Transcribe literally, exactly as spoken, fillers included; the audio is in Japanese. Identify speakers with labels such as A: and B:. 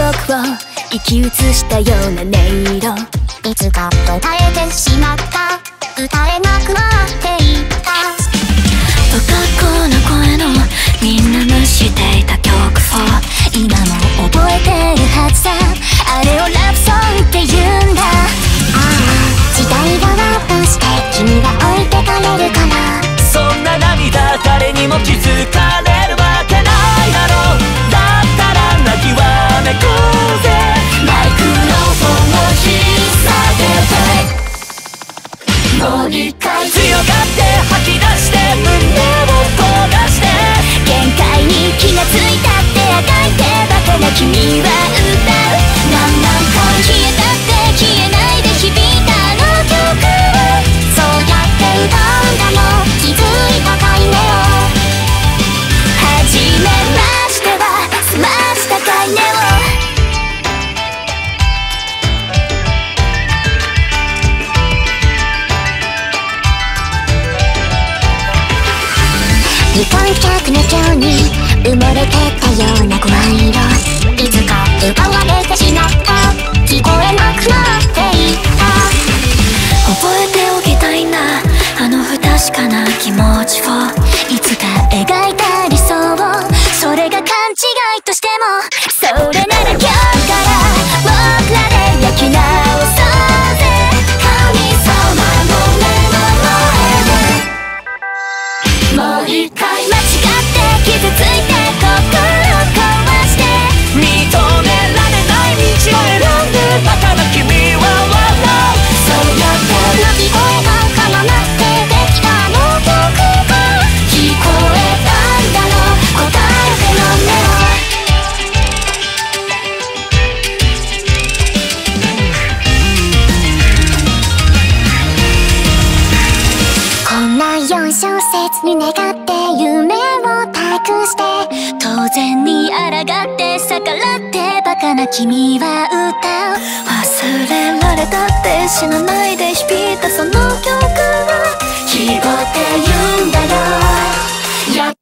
A: 僕を生き写したような音色、
B: いつか途絶えてしまった、歌えなくなっていった。
A: 不格好な声のみんな無視していた曲を今も覚えてるはずだ。あれをラブソングって言うんだ。あ
B: あ、時代が渡して君が置いてかれるから、
C: そんな涙誰にも気づかれるわけないだろう。だったら泣きわめこうぜ。
A: マイクロフォンを引っ提げてもう一回
C: 強がって吐き出して胸を焦がして、
A: 限界に気がついたってあがいてバカな君は歌う。何万回消えたって消えないで響いたあの曲を、
B: そうやって歌うんだよ、気づいたかいねを。
A: はじめましては済ましたかいねを。
B: 無観客の今日に埋もれてたような声色、いつか奪われてしまった、聞こえなくなっていった。
A: 覚えておきたいな、あの不確かな気持ちを、いつか描いた理想を、それが勘違いとしても、それなら今日から僕らで焼き直そうぜ。神様の目の前でもう一回間違って傷ついて心壊して、
C: 認められない道を選んでバカな君は笑う。
A: そうやって
B: 鳴き声が絡まってできたあの曲が
A: 聞こえたんだろう、答えてよね
B: こんなよん小節に願って夢を託して、
A: 当然に抗って逆らってバカな君は歌う。忘れられたって死なないで響いたその曲は、希望って言うんだよ。やっ